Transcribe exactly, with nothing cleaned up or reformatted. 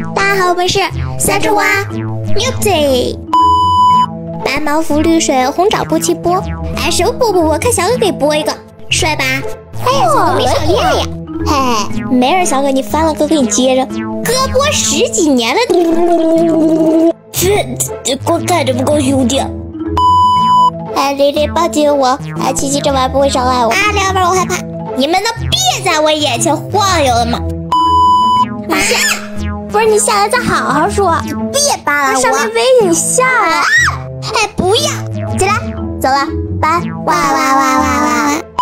大家好，我们是三只蛙 Music。白毛浮绿水，红掌不齐波。哎，什么播播播？看小哥给播一个，帅吧？哎呀，小哥没少练呀。嘿，没人，小哥你翻了，哥给你接着。哥播十几年了， 这这光看着不够兄弟。 哎，丽丽抱紧我。哎，七七这玩意不会伤害我。啊，两边我害怕。你们能别在我眼前晃悠了吗？啊！不是你下来再好好说，别扒拉我。上面危险，你下来。啊！哎，不要，起来，走了，拜。哇哇哇哇哇哇。